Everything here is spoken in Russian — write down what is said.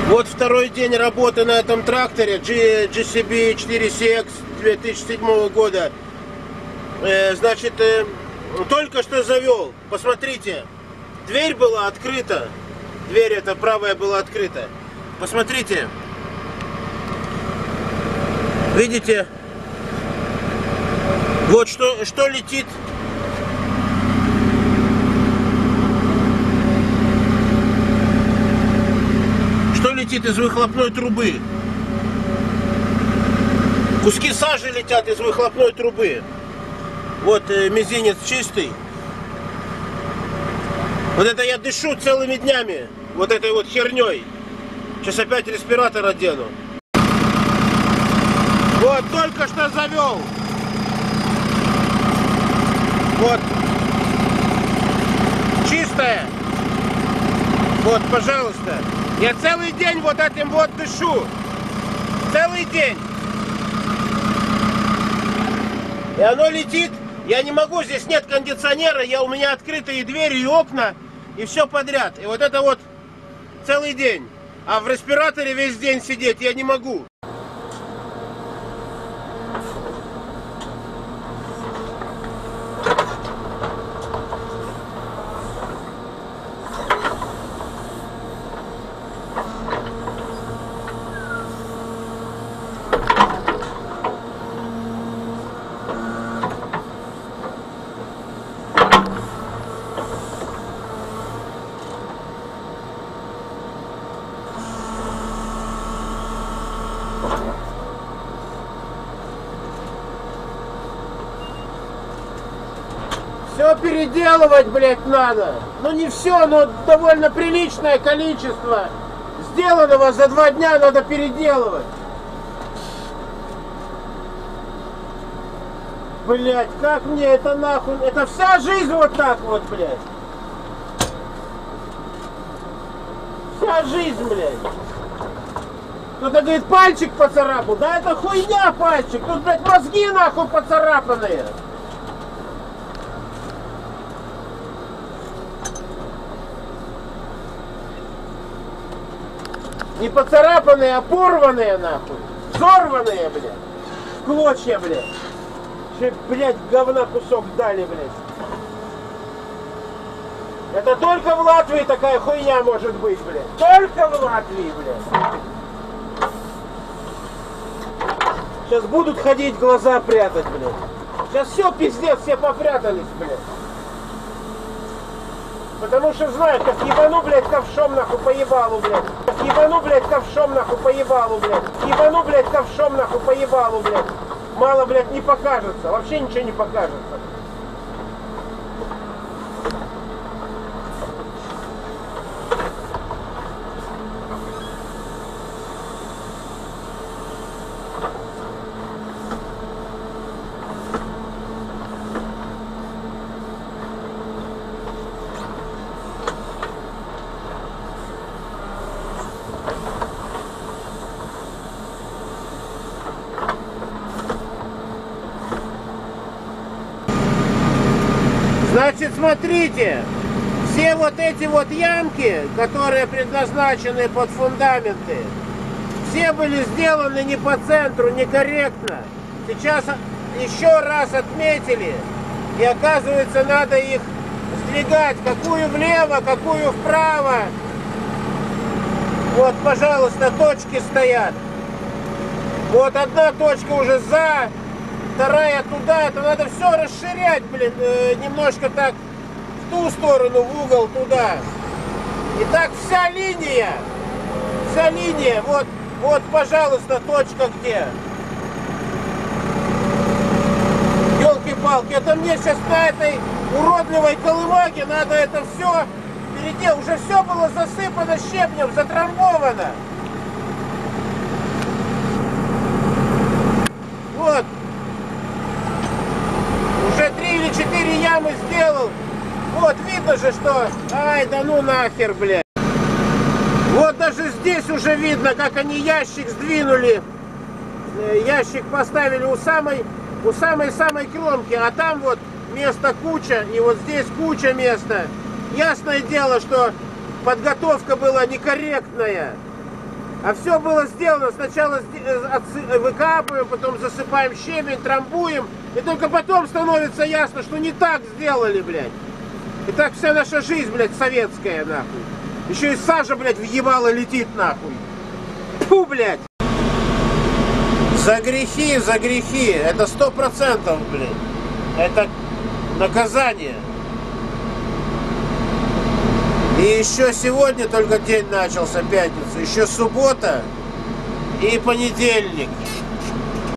Вот второй день работы на этом тракторе JCB 4CX 2007 года. Значит, только что завел. Посмотрите, дверь была открыта. Дверь эта правая была открыта. Посмотрите. Видите? Вот что летит. Что летит из выхлопной трубы? Куски сажи летят из выхлопной трубы. Вот мизинец чистый. Вот это я дышу целыми днями. Вот этой вот херней. Сейчас опять респиратор одену. Вот, только что завел. Вот. Чистая. Вот, пожалуйста. Я целый день вот этим вот дышу. Целый день. И оно летит. Я не могу, здесь нет кондиционера. У меня открытые двери и окна. И все подряд. И вот это вот целый день. А в респираторе весь день сидеть я не могу. Все переделывать, блядь, надо. Ну не все, но довольно приличное количество. Сделанного за 2 дня надо переделывать. Блядь, как мне это нахуй? Это вся жизнь вот так вот, блядь. Вся жизнь, блядь. Кто-то говорит, пальчик поцарапал. Да это хуйня пальчик. Тут, блядь, мозги нахуй поцарапанные. Не поцарапанные, а порванные, нахуй. Взорванные, блядь. В клочья, блядь. Че, блядь, говна кусок дали, блядь. Это только в Латвии такая хуйня может быть, блядь. Только в Латвии, блядь. Сейчас будут ходить, глаза прятать, блядь. Сейчас все, пиздец, все попрятались, блядь. Потому что знают, как ебану, блядь, ковшом нахуй по ебалу, блядь. Как ебану, блядь, ковшом нахуй по ебалу, блядь. Ебану, блядь, ковшом нахуй по ебалу, блядь. Мало, блядь, не покажется. Вообще ничего не покажется. Значит, смотрите, все вот эти вот ямки, которые предназначены под фундаменты, все были сделаны не по центру, некорректно. Сейчас еще раз отметили, и оказывается, надо их сдвигать, какую влево, какую вправо. Вот, пожалуйста, точки стоят. Вот одна точка уже за, вторая туда, это надо все расширять, блин, немножко так в ту сторону, в угол туда. И так вся линия, вот, пожалуйста, точка где. Ёлки-палки, это мне сейчас на этой уродливой колымаге надо это все переделать. Уже все было засыпано щебнем, затрамбовано. Вот. Уже 3 или 4 ямы сделал. Вот, видно же, что... Ай, да ну нахер, блядь. Вот даже здесь уже видно, как они ящик сдвинули. Ящик поставили у самой кромки. А там вот места куча. И вот здесь куча места. Ясное дело, что подготовка была некорректная. А все было сделано. Сначала выкапываем, потом засыпаем щебень, трамбуем. И только потом становится ясно, что не так сделали, блядь. И так вся наша жизнь, блядь, советская, нахуй. Еще и сажа, блядь, въебала летит, нахуй. Фу, блядь. За грехи, это 100%, блядь. Это наказание. И еще сегодня только день начался, пятница. Еще суббота и понедельник.